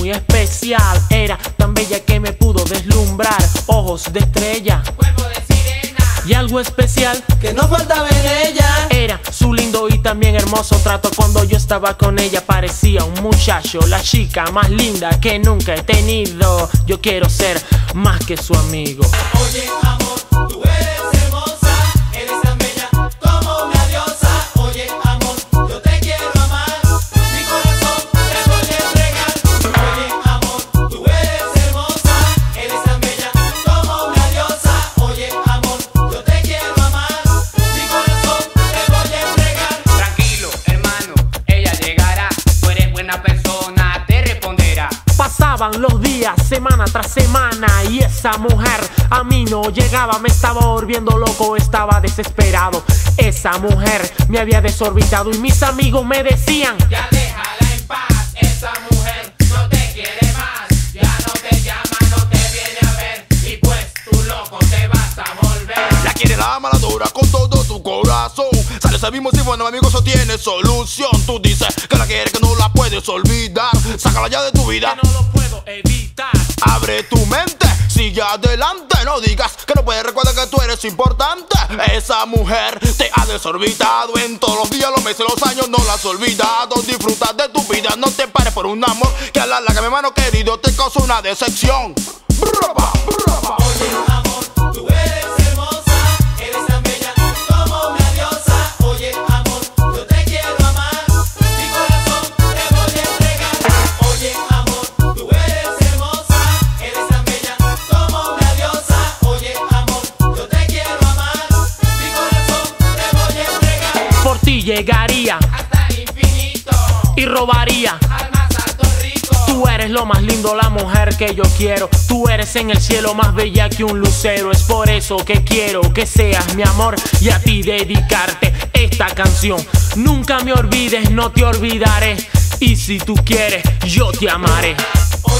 muy especial. Era tan bella que me pudo deslumbrar. Ojos de estrella, cuerpo de sirena, y algo especial que no faltaba en ella era su lindo y también hermoso trato. Cuando yo estaba con ella parecía un muchacho, la chica más linda que nunca he tenido. Yo quiero ser más que su amigo. Oye amor, tú eres hermosa, eres tan bella como una diosa. Oye amor, yo te quiero amar, mi corazón te voy a entregar. Oye amor, tú eres hermosa, eres tan bella como una diosa. Oye amor, yo te quiero amar, mi corazón te voy a entregar. Tranquilo hermano, ella llegará, tú eres buena persona, te responderá. Pasaban los días, semana tras semana, y esa mujer a mí no llegaba. Me estaba volviendo loco, estaba desesperado. Esa mujer me había desorbitado y mis amigos me decían: Ya déjala en paz, esa mujer no te quiere más. Ya no te llama, no te viene a ver, y pues tú loco te vas a volver. La quiere la ama, la adora con todo tu corazón. Sales al mismo tiempo, no amigo, eso tiene solución. Tú dices que la quieres, que no la puedes olvidar. Sácala ya de tu vida, que no lo puedo evitar. abre tu mente, sigue adelante. No digas que no puedes, recuerda que tú eres importante. Esa mujer te ha desorbitado. En todos los días, los meses, los años no la has olvidado. Disfruta de tu vida, no te pares por un amor que a la larga, mi hermano querido, te causa una decepción. Brava, brava. Oye amor, tú eres hermosa, eres tan bella como una diosa. Oye amor, yo te quiero amar, mi corazón te voy a entregar. Oye amor, tú eres hermosa, eres tan bella como una diosa. Oye amor, yo te quiero amar, mi corazón te voy a entregar. Por ti llegaría Hasta el infinito, y robaría. al más alto rico. Tú eres lo más lindo, la mujer que yo quiero. Tú eres en el cielo más bella que un lucero. Es por eso que quiero que seas mi amor y a ti dedicarte esta canción. Nunca me olvides, no te olvidaré. Y si tú quieres, yo te amaré. Oye